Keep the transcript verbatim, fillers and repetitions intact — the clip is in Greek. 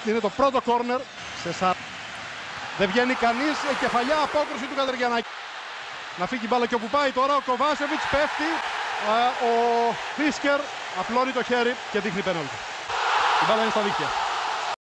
Είναι το πρώτο κόρνερ. Σε σα... Δεν βγαίνει κανείς. Η κεφαλιά απόκρουση του Κατεργιανάκη. Να φύγει η μπάλα και όπου πάει τώρα. Ο Κοβάσεβιτς πέφτει. Ο Φίσκερ απλώνει το χέρι και δείχνει πέναλτι. Η μπάλα είναι στα δίχτυα.